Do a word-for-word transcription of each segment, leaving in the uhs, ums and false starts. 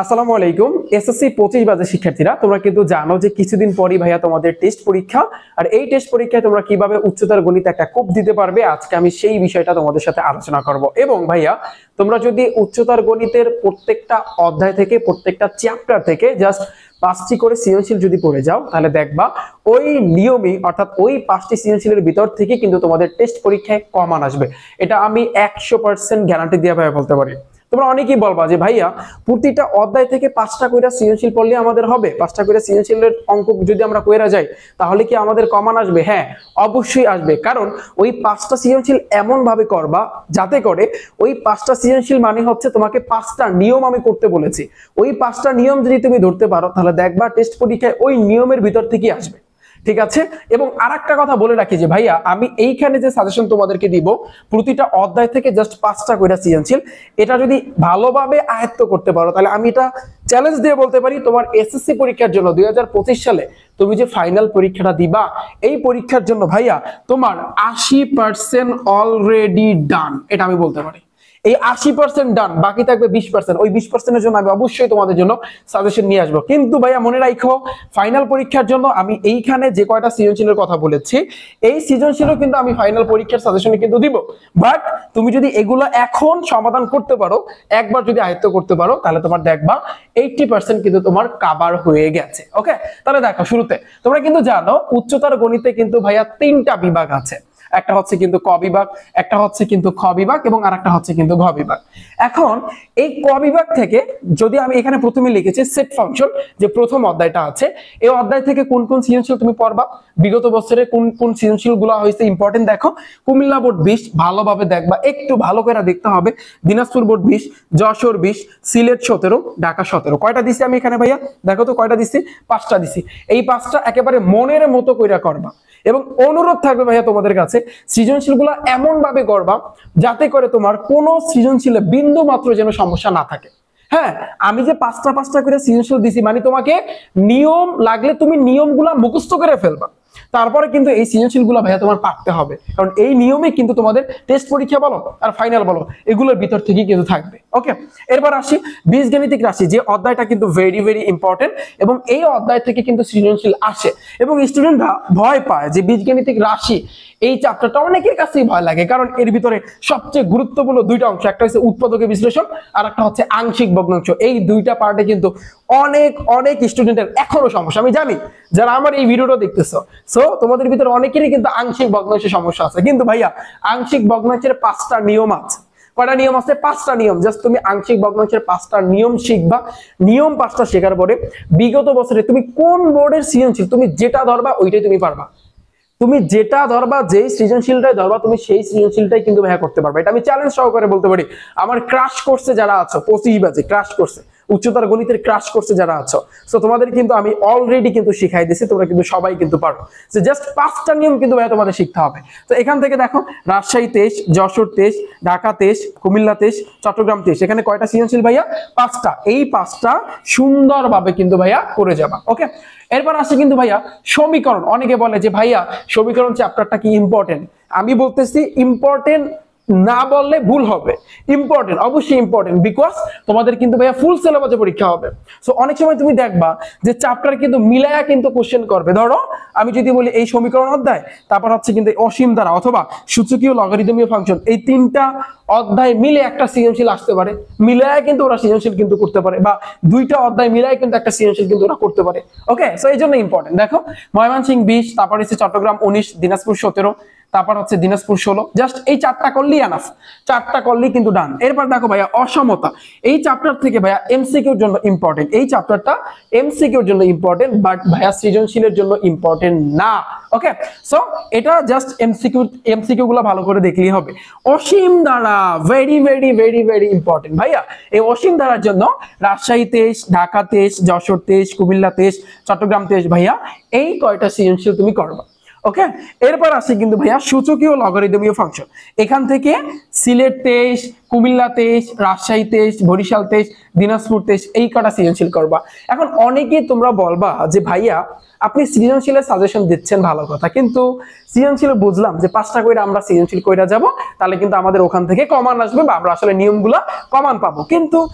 আসসালামু আলাইকুম। এসএসসি পঁচিশ বাজে শিক্ষার্থীরা, তোমরা কিন্তু জানো যে কিছুদিন পরই ভাইয়া তোমাদের টেস্ট পরীক্ষা। আর এই টেস্ট পরীক্ষায় তোমরা কিভাবে উচ্চতর গণিতে একটা কোপ দিতে পারবে, আজকে আমি সেই বিষয়টা তোমাদের সাথে আলোচনা করব। এবং ভাইয়া তোমরা যদি উচ্চতর গণিতের প্রত্যেকটা অধ্যায় থেকে, প্রত্যেকটা চ্যাপ্টার থেকে জাস্ট পাঁচটি করে সৃজনশীল যদি পড়ে যাও, তাহলে দেখবা ওই নিয়মই, অর্থাৎ ওই পাঁচটি সৃজনশীলের ভিতর থেকে কিন্তু তোমাদের টেস্ট পরীক্ষায় কমান আসবে। এটা আমি একশো পার্সেন্ট গ্যারান্টি দিয়ে ভাইয়া বলতে পারি। তোমরা অনেকেই বলবা যে ভাইয়া প্রতিটা অধ্যায় থেকে পাঁচটা কইরা সৃজনশীল পড়লে আমাদের হবে, পাঁচটা কইরা সৃজনশীলের অঙ্ক যদি আমরা কইরা যাই তাহলে কি আমাদের কমান আসবে? হ্যাঁ, অবশ্যই আসবে। কারণ ওই পাঁচটা সৃজনশীল এমন ভাবে করবা যাতে করে ওই পাঁচটা সৃজনশীল মানে হচ্ছে তোমাকে পাঁচটা নিয়ম আমি করতে বলেছি। ওই পাঁচটা নিয়ম যদি তুমি ধরতে পারো তাহলে দেখবা টেস্ট পরীক্ষায় ওই নিয়মের ভিতর থেকেই আসবে। ঠিক আছে। এবং আরেকটা কথা বলে রাখি যে ভাইয়া আমি এইখানে যে সাজেশন তোমাদেরকে দিব, প্রতিটা অধ্যায় থেকে জাস্ট পাঁচটা কইরা সৃজনশীল, এটা যদি ভালোভাবে আয়ত্ত করতে পারো তাহলে আমি এটা চ্যালেঞ্জ দিয়ে বলতে পারি তোমার এসএসসি পরীক্ষার জন্য দুই হাজার পঁচিশ সালে তুমি যে ফাইনাল পরীক্ষাটা দিবা, এই পরীক্ষার জন্য ভাইয়া তোমার আশি পার্সেন্ট অলরেডি ডান, এটা আমি বলতে পারি। এই আশি পার্সেন্ট ডান, বাকি থাকবে বিশ পার্সেন্ট। ওই বিশ পার্সেন্টের জন্য আমি অবশ্যই তোমাদের জন্য সাজেশন নিয়ে আসবো। কিন্তু ভাইয়া মনে রাখো, ফাইনাল পরীক্ষার জন্য আমি এইখানে যে কয়টা সৃজনশীলের কথা বলেছি, এই সৃজনশীলও কিন্তু আমি ফাইনাল পরীক্ষার সাজেশনে কিন্তু দিব। বাট তুমি যদি এগুলো এখন সমাধান করতে পারো, একবার যদি আয়ত্ত করতে পারো, তাহলে তোমার দেখবা এইটি পার্সেন্ট কিন্তু তোমার কাভার হয়ে গেছে। ওকে, তাহলে দেখো শুরুতে তোমরা কিন্তু জানো উচ্চতর গণিতে কিন্তু ভাইয়া তিনটা বিভাগ আছে। একটা হচ্ছে কিন্তু ক বিভাগ, একটা হচ্ছে কিন্তু খ বিভাগ, এবং আরেকটা হচ্ছে কিন্তু ঘ বিভাগ। এখন এই ক বিভাগ থেকে যদি আমি এখানে প্রথমে লিখেছি সেট ফাংশন, যে প্রথম অধ্যায়টা আছে, এই অধ্যায় থেকে কোন কোন সৃজনশীল তুমি পড়বা, বিগত বছরে কোন কোন সৃজনশীল গুলো হয়েছে ইম্পর্টেন্ট দেখো। কুমিল্লা বোর্ড বিশ, ভালোভাবে দেখবা, একটু ভালো করে দেখতে হবে। দিনাজপুর বোর্ড বিশ, যশোর বিশ, সিলেট সতেরো, ঢাকা সতেরো। কয়টা দিছি আমি এখানে ভাইয়া? দেখো তো কয়টা দিছি? পাঁচটা দিছি। এই পাঁচটা একেবারে মনের মতো কইরা করবা। এবং অনুরোধ থাকবে ভাইয়া তোমাদের কাছে, সৃজনশীল গুলা এমন ভাবে করবা যাতে করে তোমার কোনো সৃজনশীলে বিন্দু মাত্র যেন সমস্যা না থাকে। হ্যাঁ, আমি যে পাঁচটা পাঁচটা করে সৃজনশীল দিছি মানে তোমাকে নিয়ম লাগলে তুমি নিয়মগুলা মুখস্থ করে ফেলবা, তারপরে কিন্তু এই সৃজনশীল গুলা ভাইয়া তোমার পারতে হবে। কারণ এই নিয়মে কিন্তু তোমাদের টেস্ট পরীক্ষা বলো আর ফাইনাল বলো, এগুলোর ভিতর থেকেই কিন্তু থাকবে। ওকে, এরপর আসি বীজগণিতিক রাশি, যে অধ্যায়টা কিন্তু ভেরি ভেরি ইম্পর্টেন্ট, এবং এই অধ্যায় থেকে কিন্তু সৃজনশীল আসে। এবং স্টুডেন্টরা ভয় পায় যে বীজগণিতিক রাশি এই চ্যাপ্টারটা অনেকের কাছেই ভয় লাগে, কারণ এর ভিতরে সবচেয়ে গুরুত্বপূর্ণ দুইটা অংশ, একটা হচ্ছে উৎপাদকের বিশ্লেষণ আর একটা হচ্ছে আংশিক ভগ্নাংশ। এই দুইটা পার্টে কিন্তু অনেক অনেক স্টুডেন্টের এখনো সমস্যা। আমি জানি যারা আমার এই ভিডিওটা দেখতেছো, সো তোমাদের ভিতরে অনেকেরই কিন্তু আংশিক ভগ্নাংশের সমস্যা আছে। কিন্তু ভাইয়া আংশিক ভগ্নাংশের পাঁচটা নিয়ম আছে। কয়টা নিয়ম আছে? পাঁচটা নিয়ম। জাস্ট তুমি আংশিক ভগ্নাংশের পাঁচটা নিয়ম শিখবা। নিয়ম পাঁচটা শেখার পরে বিগত বছরে তুমি কোন বোর্ডের সৃজনশীল তুমি যেটা ধরবা ওইটাই তুমি পারবা। তুমি যেটা ধরবা, যেই সৃজনশীলটাই ধরবা, তুমি সেই সৃজনশীলটাই কিন্তু ভাইয়া করতে পারবে। এটা আমি চ্যালেঞ্জ সহকারে বলতে পারি। আমার ক্রাশ কোর্সে যারা আছো, পঁচিশ বাজে ক্রাশ কোর্সে, উচ্চতর গণিতের ক্রাশ কোর্সে যারা আছো, সো তোমাদের কিন্তু আমি অলরেডি কিন্তু শিখাই দিয়েছি, তোমরা কিন্তু সবাই কিন্তু পারো। সো জাস্ট পাঁচটা নিয়ম কিন্তু ভাইয়া তোমাদের শিখতে হবে। তো এখান থেকে দেখো, রাজশাহী তেইশ, যশোর তেইশ, ঢাকা তেইশ, কুমিল্লা তেইশ, চট্টগ্রাম তেইশ, এখানে কয়টা সৃজনশীল ভাইয়া? পাঁচটা। এই পাঁচটা সুন্দরভাবে কিন্তু ভাইয়া করে যাবা। ওকে, এরপর আসছে কিন্তু ভাইয়া সমীকরণ। অনেকে বলে যে ভাইয়া সমীকরণ চ্যাপ্টারটা কি ইম্পর্টেন্ট? আমি বলতেছি ইম্পর্টেন্ট না বললে ভুল হবে, ইম্পর্টেন্ট, অবশ্যই ইম্পর্টেন্ট, বিকজ তোমাদের কিন্তু ভাইয়া ফুল সিলেবাসে পরীক্ষা হবে। সো অনেক সময় তুমি দেখবা যে চ্যাপ্টার কিন্তু মিলায়া কিন্তু কোশ্চেন করবে। ধরো আমি যদি বলি এই সমীকরণ অধ্যায়, তারপর হচ্ছে কিন্তু অসীম ধারা অথবা সূচকীয় লগারিদমীয় ফাংশন, এই তিনটা অধ্যায় মিলে একটা সৃজনশীল আসতে পারে। মিলায়া কিন্তু ওরা সৃজনশীল কিন্তু করতে পারে, বা দুইটা অধ্যায় মিলায় কিন্তু একটা সৃজনশীল কিন্তু ওরা করতে পারে। ওকে, সো এই জন্য ইম্পর্টেন্ট। দেখো ময়মনসিংহ বিশ, তারপর হচ্ছে চট্টগ্রাম উনিশ, দিনাজপুর সতেরো, তারপর হচ্ছে দিনাজপুর ষোলো। জাস্ট এই চারটা করলেই এনাফ, চারটা করলেই কিন্তু ডান। এরপর দেখো ভাইয়া অসমতা, এই চ্যাপ্টার থেকে ভাইয়া এমসিকিউর জন্য ইম্পর্টেন্ট। এই চ্যাপ্টারটা এমসিকিউর জন্য ইম্পর্টেন্ট, বাট ভাইয়া সৃজনশীলের জন্য ইম্পর্টেন্ট না। ওকে, সো এটা জাস্ট এমসিকিউ, এমসিকিউ গুলো ভালো করে দেখলেই হবে। অসীম ধারা very very very very important ভাইয়া। এই অসীম ধারার জন্য রাজশাহী তেইশ, ঢাকা তেইশ, যশোর তেইশ, কুমিল্লা তেইশ, চট্টগ্রাম তেইশ ভাইয়া, এই কয়টা সৃজনশীল তুমি করবা। ওকে, এরপর আসি কিন্তু ভাইয়া সূচকীয় লগারিদমীয় ফাংশন। এখান থেকে সিলেট তেইশ, কুমিল্লা তেইশ, রাজশাহী তেইশ, বরিশাল তেইশ, দিনাজপুর তেইশ, এই কটা সৃজনশীল করবা। এখন অনেকেই তোমরা বলবা যে ভাইয়া আপনি সৃজনশীলের সাজেশন দিচ্ছেন, ভালো কথা, কিন্তু সৃজনশীল বুঝলাম যে পাঁচটা করে আমরা সৃজনশীল কইরা যাব, তাহলে কিন্তু আমাদের ওখান থেকে কমান আসবে, বা আমরা আসলে নিয়মগুলা কমান পাবো। কিন্তু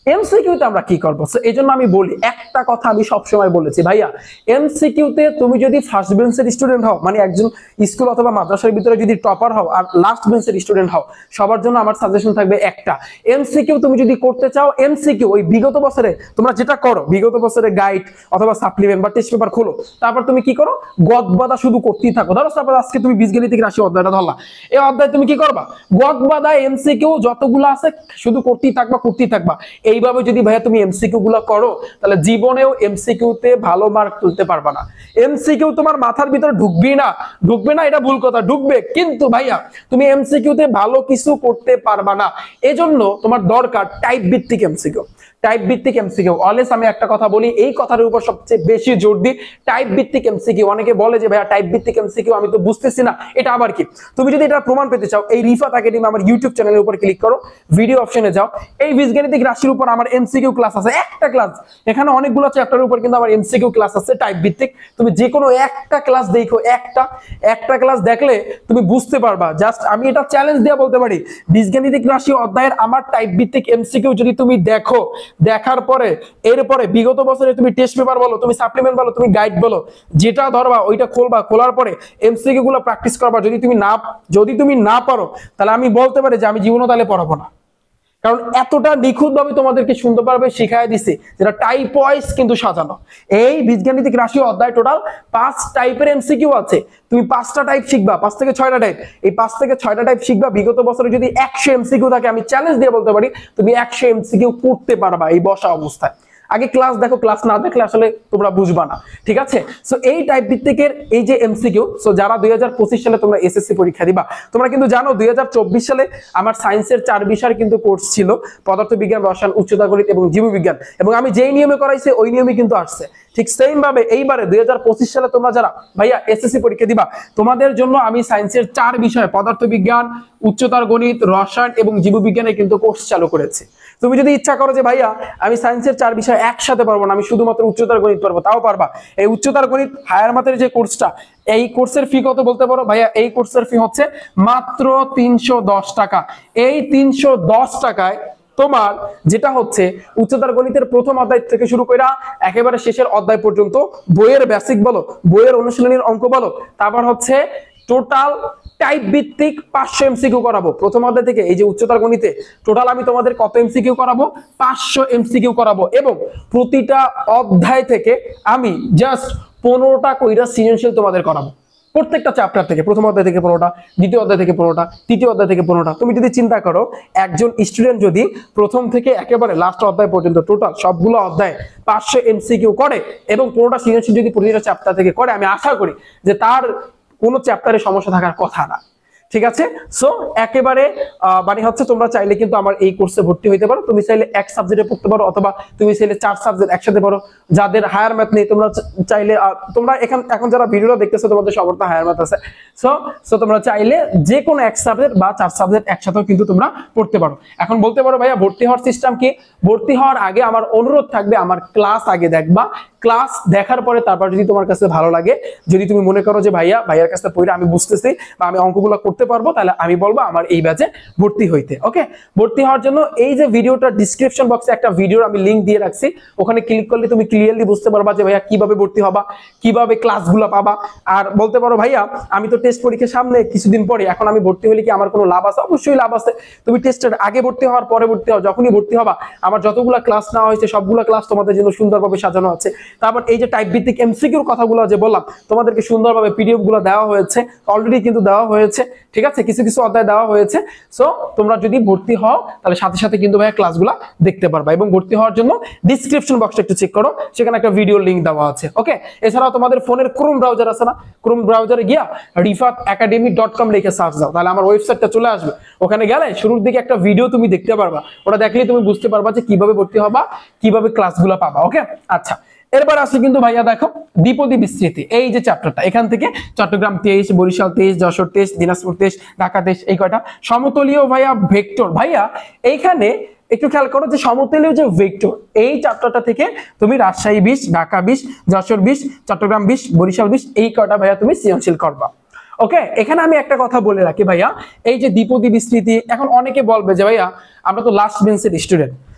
এমসিকিউতে আমরা কি করবো? সো এই জন্য আমি বলি একটা কথা, আমি সবসময় বলেছি ভাইয়া, এমসিকিউতে তুমি যদি ফার্স্ট বেঞ্চের স্টুডেন্ট হও, মানে একজন স্কুল অথবা মাদ্রাসার ভিতরে যদি টপার হও আর লাস্ট বেঞ্চের স্টুডেন্ট হও, সবার জন্য আমার সাজেশন থাকবে একটা, এমসিকিউ তুমি যদি করতে চাও, এমসিকিউ ওই বিগত বছরে তোমরা যেটা করো, বিগত বছরে গাইড অথবা সাপ্লিমেন্ট বা টেস্ট পেপার খোলো, তারপর তুমি কি করো, গদবাদা শুধু করতেই থাকো। ধরো তারপর আজকে তুমি বীজগণিতিক রাশি অধ্যায়টা ধরলা, এই অধ্যায় তুমি কি করবা, গদবাদা এমসিকিউ যতগুলো আছে শুধু করতেই থাকবা করতেই থাকবা। এইভাবে যদি ভাইয়া তুমি এমসিকিউ গুলো করো, তাহলে জীবনেও এমসিকিউ তে ভালো মার্ক তুলতে পারবা না। এমসিকিউ তোমার মাথার ভিতরে ঢুকবে না, ঢুকবে না এটা ভুল কথা, ঢুকবে, কিন্তু ভাইয়া তুমি এমসিকিউ তে ভালো কিছু করতে পারবা না। এজন্য তোমার দরকার টাইপ ভিত্তিক এমসিকিউ। টাইপ ভিত্তিক এমসিকিউ অলওয়েজ, আমি একটা কথা বলি, এই কথার উপর সবচেয়ে বেশি জোর দিই, টাইপ ভিত্তিক এমসিকিউ। অনেকে বলে যে ভাইয়া টাইপ ভিত্তিক এমসিকিউ আমি তো বুঝতেছি না, এটা আবার কি? তুমি যদি এটা প্রমাণ পেতে চাও, এই রিফাত একাডেমি আমার ইউটিউব চ্যানেলের উপর ক্লিক করো, ভিডিও অপশনে যাও, এই বীজগণিতিক রাশির উপর আমার এমসিকিউ ক্লাস আছে, একটা ক্লাস, এখানে অনেকগুলো চ্যাপ্টারের উপর কিন্তু আমার এমসিকিউ ক্লাস আছে টাইপ ভিত্তিক। তুমি যে কোনো একটা ক্লাস দেখো, একটা একটা ক্লাস দেখলে তুমি বুঝতে পারবা। জাস্ট আমি এটা চ্যালেঞ্জ দিয়ে বলতে পারি, বীজগণিতিক রাশি অধ্যায়ের আমার টাইপ ভিত্তিক এমসিকিউ যদি তুমি দেখো, দেখার পরে এরপরে বিগত বছরে তুমি টেস্ট পেপার বলো, তুমি সাপ্লিমেন্ট বলো, তুমি গাইড বলো, যেটা ধরবা ওইটা খুলবা, খোলার পরে এমসিকিউ গুলো প্র্যাকটিস করবা। যদি তুমি না যদি তুমি না পারো, তাহলে আমি বলতে পারি যে আমি জীবনও তাহলে পড়াবো না, কারণ এতটা নিখুঁত ভাবে তোমাদেরকে সুন্দরভাবে শিখাই দিছে, যেটা টাইপ ওয়াইজ কিন্তু সাজানো। এই বীজগণিতিক রাশি অধ্যায় টোটাল পাঁচ টাইপের এমসিকিউ আছে, তুমি পাঁচটা টাইপ শিখবা, পাঁচ থেকে ছয়টা টাইপ, এই পাঁচ থেকে ছয়টা টাইপ শিখবা। বিগত বছরে যদি একশো এমসিকিউ থাকে, আমি চ্যালেঞ্জ দিয়ে বলতে পারি তুমি একশো এমসিকিউ করতে পারবা এই বসা অবস্থায়। আগে ক্লাস দেখো, ক্লাস না দেখলে আসলে তোমরা বুঝবা না, ঠিক আছে? সো এই টাইপ ভিত্তিকের এই যে এমসিকিউ, সো যারা দুই হাজার পঁচিশ সালে তোমরা এসএসসি পরীক্ষা দিবা, তোমরা কিন্তু জানো দুই হাজার চব্বিশ সালে আমার সায়েন্সের চার বিষয়ের কিন্তু কোর্স ছিল, পদার্থবিজ্ঞান, রসায়ন, উচ্চতর গণিত এবং জীববিজ্ঞান, এবং আমি যেই নিয়মে করাইছি ওই নিয়মে কিন্তু আসছে। ঠিক সেম ভাবে এইবারে দুই হাজার পঁচিশ সালে তোমরা যারা ভাইয়া এসএসসি পরীক্ষা দিবা, তোমাদের জন্য আমি সায়েন্সের চার বিষয়, পদার্থবিজ্ঞান, উচ্চতর গণিত, রসায়ন এবং জীববিজ্ঞানে কিন্তু কোর্স চালু করেছি। তুমি যদি ইচ্ছা করো যে ভাইয়া আমি সায়েন্সের চার বিষয় একসাথে পারবো না, আমি শুধুমাত্র উচ্চতর গণিত পারবো, তাও পারবা। এই উচ্চতর গণিত হায়ার ম্যাথের যে কোর্সটা, এই কোর্সের ফি কত বলতে পারো? ভাইয়া এই কোর্সের ফি হচ্ছে মাত্র তিনশো দশ টাকা। এই তিনশো দশ টাকায় তোমার যেটা হচ্ছে উচ্চতর গণিতের প্রথম অধ্যায় থেকে শুরু করে একেবারে শেষের অধ্যায় পর্যন্ত বইয়ের বেসিক বলো, বইয়ের অনুশীলনীর অঙ্ক বলো, তারপর হচ্ছে টোটাল টাইপ ভিত্তিক পাঁচশো এমসিকিউ করাবো প্রথম অধ্যায় থেকে। এই যে উচ্চতর গণিতে টোটাল আমি তোমাদের কত এমসিকিউ করাবো? পাঁচশো এমসিকিউ করাবো, এবং প্রতিটা অধ্যায় থেকে আমি জাস্ট পনেরোটা কইরা সৃজনশীল তোমাদের করাবো। প্রত্যেকটা চ্যাপ্টার থেকে, প্রথম অধ্যায় থেকে পনেরোটা, দ্বিতীয় অধ্যায় থেকে পনেরোটা, তৃতীয় অধ্যায় থেকে পনেরোটা। তুমি যদি চিন্তা করো, একজন স্টুডেন্ট যদি প্রথম থেকে একেবারে লাস্ট অধ্যায় পর্যন্ত টোটাল সবগুলো অধ্যায় পাঁচশো এমসিকিউ করে এবং পনেরোটা সৃজনশীল যদি প্রতিটা চ্যাপ্টার থেকে করে, আমি আশা করি যে তার কোনো চ্যাপ্টারে সমস্যা থাকার কথা না, ঠিক আছে? সো একেবারে মানে হচ্ছে তোমরা চাইলে কিন্তু আমার এই কোর্সে ভর্তি হইতে পারো। তুমি চাইলে এক সাবজেক্টে পড়তে পারো, অথবা তুমি চাইলে চার সাবজেক্ট একসাথে পারো। যাদের হায়ার ম্যাথ নেই, তোমরা চাইলে তোমরা এখন এখন যারা ভিডিওটা দেখতেছো, তোমাদের সবার তো হায়ার ম্যাথ আছে। সো সো তোমরা চাইলে যে কোনো এক সাবজেক্ট বা চার সাবজেক্ট একসাথেও কিন্তু তোমরা পড়তে পারো। এখন বলতে পারো ভাইয়া ভর্তি হওয়ার সিস্টেম কি? ভর্তি হওয়ার আগে আমার অনুরোধ থাকবে, আমার ক্লাস আগে দেখবা। ক্লাস দেখার পরে তারপর যদি তোমার কাছে ভালো লাগে, যদি তুমি মনে করো যে ভাইয়া ভাইয়ার কাছে পড়ে আমি বুঝতেছি বা আমি অঙ্কগুলো করতে পারবো, তাহলে আমি বলবো আমার এই ব্যাচে ভর্তি হইতে। ওকে, ভর্তি হওয়ার জন্য এই যে ভিডিওটা ডিসক্রিপশন বক্সে একটা ভিডিওর আমি লিংক দিয়ে রাখছি, ওখানে ক্লিক করলে তুমি ক্লিয়ারলি বুঝতে পারবা যে ভাইয়া কিভাবে ভর্তি হবা, কিভাবে ক্লাসগুলো পাবা। আর বলতে পারো ভাইয়া আমি তো টেস্ট পরীক্ষার সামনে কিছুদিন পরে, এখন আমি ভর্তি হলে কি আমার কোনো লাভ আছে? অবশ্যই লাভ আছে। তুমি টেস্টের আগে ভর্তি হওয়ার পরে ভর্তি হও, যখনই ভর্তি হবা আমার যতগুলো ক্লাস নেওয়া হয়েছে সবগুলো ক্লাস তোমাদের জন্য সুন্দরভাবে সাজানো আছে। তারপর এই যে টাইপ ভিত্তিক এমসিকিউর কথাগুলো যে বললাম, তোমাদেরকে সুন্দরভাবে পিডিএফ গুলো দেওয়া হয়েছে, অলরেডি কিন্তু দেওয়া হয়েছে, ঠিক আছে? কিছু কিছু অধ্যায় দেওয়া হয়েছে। সো তোমরা যদি ভর্তি হও, তাহলে সাথে সাথে কিন্তু ভাইয়া ক্লাসগুলো দেখতে পারবা। এবং ভর্তি হওয়ার জন্য ডিসক্রিপশন বক্সটা একটু চেক করো, সেখানে একটা ভিডিও লিংক দেওয়া আছে। ওকে, এছাড়াও তোমাদের ফোনের ক্রোম ব্রাউজার আছে না, ক্রোম ব্রাউজারে গিয়া রিফাত একাডেমি ডট কম লিখে সার্চ দাও, তাহলে আমার ওয়েবসাইটটা চলে আসবে। ওখানে গেলে শুরুর দিকে একটা ভিডিও তুমি দেখতে পারবা, ওটা দেখলেই তুমি বুঝতে পারবা যে কিভাবে ভর্তি হবা, কিভাবে ক্লাসগুলো পাবা। ওকে, আচ্ছা, এরপর আসি কিন্তু ভাইয়া দেখো দ্বিপদী বিস্তৃতি, এই যে চ্যাপ্টারটা, এখান থেকে চট্টগ্রাম তেইশ, বরিশাল তেইশ, যশোর তেইশ, দিনাজপুর তেইশ, ঢাকা তেইশ, এই কয়টা সমতলীয় ভাইয়া ভেক্টর। ভাইয়া এইখানে একটু খেয়াল করো যে সমতলীয় যে ভেক্টর, এই চ্যাপ্টারটা থেকে তুমি রাজশাহী বিশ, ঢাকা বিশ, যশোর বিশ, চট্টগ্রাম বিশ, বরিশাল বিশ, এই কয়টা ভাইয়া তুমি সৃজনশীল করবা। ওকে, এখানে আমি একটা কথা বলে রাখি ভাইয়া, এই যে দ্বিপদী বিস্তৃতি, এখন অনেকে বলবে যে ভাইয়া আমরা তো লাস্ট বেঞ্চের স্টুডেন্ট,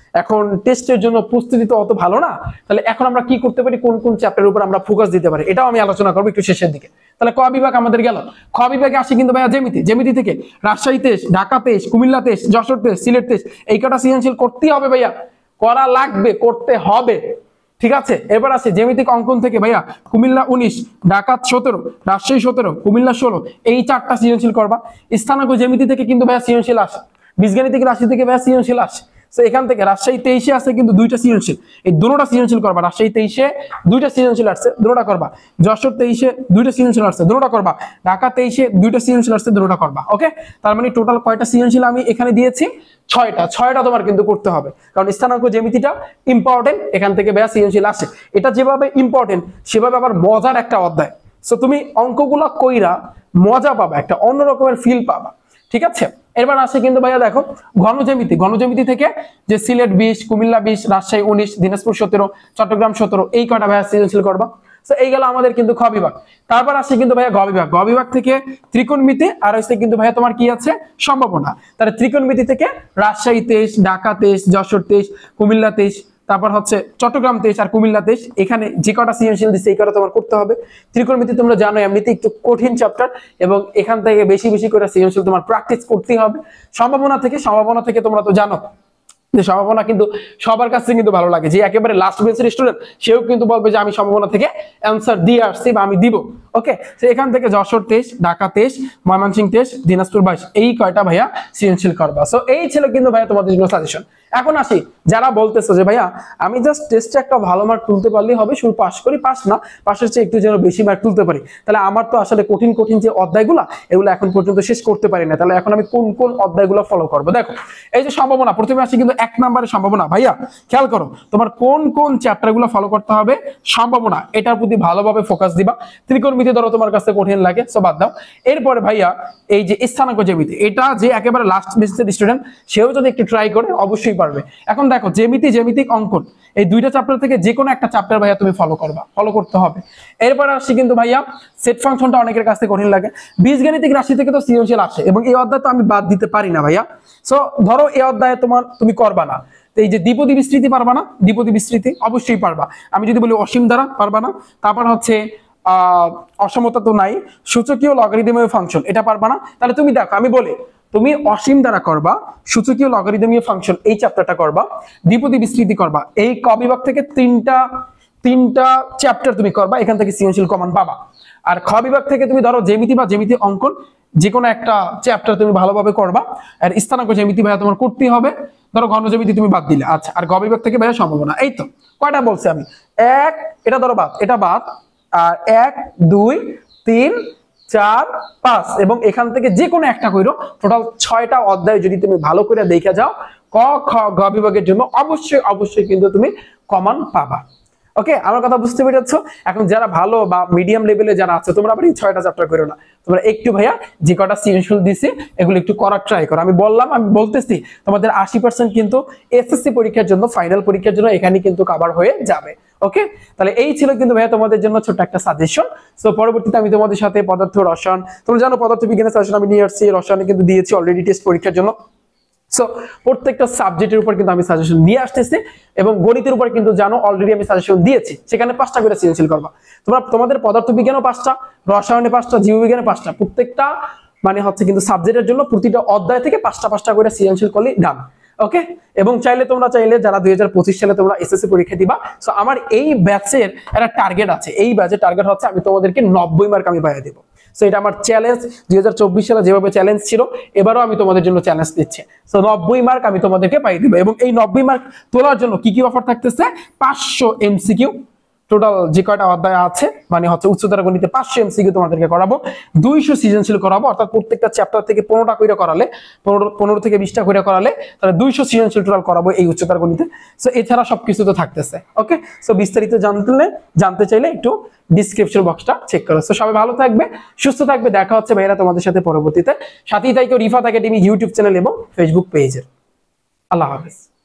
এখন টেস্টের জন্য প্রস্তুতি তো অত ভালো না, তাহলে এখন আমরা কি করতে পারি, কোন কোন চ্যাপ্টারের উপর আমরা ফোকাস দিতে পারি, এটাও আমি আলোচনা করবো একটু শেষের দিকে। তাহলে ক বিভাগ আমাদের গেল। খ বিভাগে আসি কিন্তু ভাইয়া জ্যামিতি। জ্যামিতি থেকে রাজশাহী তেইশ, ঢাকা তেইশ, কুমিল্লা তেইশ, যশোর তেইশ, সিলেট তেইশ, এই কটা সৃজনশীল করতেই হবে ভাইয়া, করা লাগবে, করতে হবে, ঠিক আছে। এবার আছে জ্যামিতিক অঙ্কন থেকে ভাইয়া কুমিল্লা উনিশ, ঢাকা সতেরো, রাজশাহী সতেরো, কুমিল্লা ষোলো, এই চারটা সৃজনশীল করবা। স্থানাঙ্ক জ্যামিতি থেকে কিন্তু ভাইয়া সৃজনশীল আসে, বীজগাণিতিক রাশি থেকে ভাইয়া সৃজনশীল আসে। তো এখান থেকে রাজশাহী তেইশে আছে কিন্তু দুইটা সৃজনশীল, এই দুটোটা সৃজনশীল করবা। রাজশাহী তেইশে দুইটা সৃজনশীল আসছে, দুটোটা করবা। যশোর তেইশে দুইটা সৃজনশীল আসছে, দুটোটা করবা। ঢাকা তেইশে দুইটা সৃজনশীল আসছে, দুটোটা করবা। ওকে, তার মানে টোটাল কয়টা সৃজনশীল আমি এখানে দিয়েছি, ছয়টা। ছয়টা তোমার কিন্তু করতে হবে, কারণ স্থানাঙ্ক জ্যামিতিটা ইম্পর্টেন্ট, এখান থেকে ভাইয়া সৃজনশীল আসে। এটা যেভাবে ইম্পর্টেন্ট সেভাবে আবার মজার একটা অধ্যায়। সো তুমি অঙ্কগুলো কইরা মজা পাবা, একটা অন্য রকমের ফিল পাবা, ঠিক আছে। এবার আসে কিন্তু ভাইয়া দেখো ঘনজ্যামিতি। ঘনজ্যামিতি থেকে যে সিলেট বিশ, কুমিল্লা বিশ, রাজশাহী উনিশ, দিনাজপুর সতেরো, চট্টগ্রাম সতেরো, এই কয়টা ভাইয়া সৃজনশীল করবা। তো এই গেল আমাদের কিন্তু খ বিভাগ। তারপর আসে কিন্তু ভাইয়া গ বিভাগ। গ বিভাগ থেকে ত্রিকোণমিতি আর হচ্ছে কিন্তু ভাইয়া তোমার কি আছে, সম্ভাবনা। তাহলে ত্রিকোণমিতি থেকে রাজশাহী তেইশ, ঢাকা তেইশ, যশোর তেইশ, কুমিল্লা তেইশ, তারপর হচ্ছে চট্টগ্রাম তেইশ আর কুমিল্লা তেইশ, এখানে যে কটা সৃজনশীল দিচ্ছে এই কটা তোমার করতে হবে। ত্রিকোণমিতি তোমরা জানো এমনিতে একটু কঠিন চ্যাপ্টার, এবং এখান থেকে বেশি বেশি করে সৃজনশীল তোমার প্র্যাকটিস করতে হবে। সম্ভাবনা থেকে সম্ভাবনা থেকে তোমরা তো জানো যে সম্ভাবনা কিন্তু সবার কাছে কিন্তু ভালো লাগে, যে একেবারে লাস্ট বেঞ্চের স্টুডেন্ট সেও কিন্তু বলবে যে আমি সম্ভাবনা থেকে অ্যান্সার দিয়ে আসছি বা আমি দিব। ওকে, তো এখান থেকে যশোর তেইশ, ঢাকা তেইশ, ময়মনসিংহ তেইশ, দিনাজপুর বাইশ, এই কয়টা ভাইয়া সৃজনশীল করবা। সো এই ছিল কিন্তু ভাইয়া তোমাদের জন্য সাজেশন। এখন আসি যারা বলতেছো যে ভাইয়া আমি জাস্ট টেস্টে একটা ভালো মার্ক তুলতে পারলেই হবে, শুধু পাস করি, পাস না পাশের চেয়ে একটু যেন বেশি মার্ক তুলতে পারি, তাহলে আমার তো আসলে কঠিন কঠিন যে অধ্যায়গুলো এগুলো এখন পর্যন্ত শেষ করতে পারি না, তাহলে এখন আমি কোন কোন অধ্যায়গুলো ফলো করবো। দেখো এই যে সম্ভাবনা, প্রথমে আসি কিন্তু এক নম্বরের সম্ভাবনা। ভাইয়া খেয়াল করো তোমার কোন কোন চ্যাপ্টারগুলো ফলো করতে হবে। সম্ভাবনা, এটার প্রতি ভালোভাবে ফোকাস দিবা। ত্রিকোণমিতি ধরো তোমার কাছে কঠিন লাগে, সো বাদ দাও। এরপরে ভাইয়া এই যে স্থানাঙ্ক জ্যামিতি, এটা যে একেবারে লাস্ট বেঞ্চের স্টুডেন্ট সেও যদি একটু ট্রাই করে অবশ্যই পারবে। এখন দেখো জ্যামিতি, জ্যামিতিক অঙ্কন, এই দুইটা চ্যাপ্টার থেকে যে কোনো একটা চ্যাপ্টার ভাইয়া তুমি ফলো করবা, ফলো করতে হবে। এরপর আসি কিন্তু ভাইয়া সেট ফাংশনটা অনেকের কাছে কঠিন লাগে। বীজগাণিতিক রাশি থেকে তো সৃজনশীল আসে, এবং এই অধ্যায় তো আমি বাদ দিতে পারি না ভাইয়া। সো ধরো এই অধ্যায়ে তোমার তুমি করবা না, এই যে দ্বিপদী বিস্তৃতি পারবা না, দ্বিপদী বিস্তৃতি অবশ্যই পারবা। আমি যদি বলি অসীম দ্বারা পারবা না, তারপর হচ্ছে আহ অসমতা তো নাই, সূচকীয় লগারিদমীয় ফাংশন এটা পারবা না। তাহলে তুমি দেখো আমি বলি তুমি অসীম দ্বারা করবা, সূচকীয় লগারিদমীয় ফাংশন এই চ্যাপ্টারটা করবা, দ্বিপদী বিস্তৃতি করবা। এই ক বিভাগ থেকে তিনটা তিনটা চ্যাপ্টার তুমি করবা, এখান থেকে সৃজনশীল কমন পাবা। আর খ বিভাগ থেকে তুমি ধরো জ্যামিতি বা জ্যামিতি অঙ্কন যে কোনো একটা চ্যাপ্টার তুমি ভালোভাবে করবা। আর স্থানাঙ্ক জ্যামিতি ভাইয়া তোমার করতেই হবে, ধরো ঘন জ্যামিতি তুমি বাদ দিলে। আচ্ছা, আর গ বিভাগ থেকে ভাইয়া সম্ভাবনা। এই তো কয়টা বলছি আমি, এক, এটা ধরো বাদ, এটা বাদ, আর এক, দুই, তিন, চার, পাঁচ, এবং এখান থেকে যে কোনো একটা কইরো। টোটাল ছয়টা অধ্যায় যদি তুমি ভালো করে দেখে যাও ক খ গ বিভাগের জন্য অবশ্যই অবশ্যই কিন্তু তুমি কমন পাবা। ওকে, আমার কথা বুঝতে পেরেছো? এখন যারা ভালো বা মিডিয়াম লেভেলে যারা আছে তোমরা আবার এই ছয়টা চ্যাপ্টার করো না, তোমরা একটু ভাইয়া যে কটা সৃজনশীল দিছি এগুলো একটু করার ট্রাই করো। আমি বললাম, আমি বলতেছি তোমাদের আশি পার্সেন্ট কিন্তু এসএসসি পরীক্ষার জন্য, ফাইনাল পরীক্ষার জন্য এখানে কিন্তু কভার হয়ে যাবে। ওকে, তাহলে এই ছিল কিন্তু ভাইয়া তোমাদের জন্য ছোট্ট একটা সাজেশন। সো পরবর্তীতে আমি তোমাদের সাথে পদার্থ, রসায়ন, তোমরা জানো পদার্থ বিজ্ঞানের সাজেশন আমি নিয়ে আসছি, রসায়নে কিন্তু দিয়েছি অলরেডি টেস্ট পরীক্ষার জন্য। সো প্রত্যেকটা সাবজেক্টের উপর কিন্তু আমি সাজেশন নিয়ে আসতেছি, এবং গণিতের উপর কিন্তু জানো অলরেডি আমি সাজেশন দিয়েছি, সেখানে পাঁচটা করে সৃজনশীল করবা তোমরা। তোমাদের পদার্থ বিজ্ঞানও পাঁচটা, রসায়নে পাঁচটা, জীববিজ্ঞানে পাঁচটা, প্রত্যেকটা মানে হচ্ছে কিন্তু সাবজেক্টের জন্য প্রতিটা অধ্যায় থেকে পাঁচটা পাঁচটা করে সৃজনশীল করলেই ডান। ওকে, এবং চাইলে তোমরা চাইলে যারা দুই হাজার পঁচিশ সালে তোমরা এসএসসি পরীক্ষা দিবা, সো আমার এই ব্যাচের একটা টার্গেট আছে, এই ব্যাচের টার্গেট হচ্ছে আমি তোমাদেরকে নব্বই মার্ক আমি পাইয়ে দেবো। সো এটা আমার চ্যালেঞ্জ, দুই হাজার চব্বিশ সালে যেভাবে চ্যালেঞ্জ ছিল এবারও আমি তোমাদের জন্য চ্যালেঞ্জ দিচ্ছি। সো নব্বই মার্ক আমি তোমাদেরকে পাইয়ে দেবো, এবং এই নব্বই মার্ক তোলার জন্য কি কি অফার থাকতেছে, পাঁচশো এমসিকিউ টোটাল যে কয়টা অধ্যায় আছে, মানে হচ্ছে উচ্চতর গণিতে পাঁচশো এমসিকিউ তোমাদেরকে করাবো, দুইশো সৃজনশীল করাবো, অর্থাৎ প্রত্যেকটা চ্যাপ্টার থেকে পনেরোটা করে করালে, পনেরো পনেরো থেকে বিশটা করে করালে তাহলে দুইশো সৃজনশীল টোটাল করাবো এই উচ্চতর গণিতে। সো এছাড়া সবকিছু তো থাকতেছে। ওকে, সো বিস্তারিত জানতে জানতে চাইলে একটু ডিসক্রিপশন বক্সটা চেক করো। সো সবাই ভালো থাকবে, সুস্থ থাকবে, দেখা হচ্ছে ভাইরা তোমাদের সাথে পরবর্তীতে। সাথেই থাকো রিফাত একাডেমি ইউটিউব চ্যানেল এবং ফেসবুক পেজের। আল্লাহ হাফেজ।